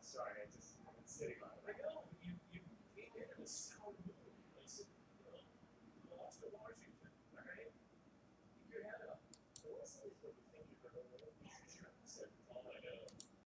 Sorry, I just been sitting on it. I know you came in a sour mood. I said, you lost to Washington. All right, keep your head up. It wasn't as though you think you're going to win.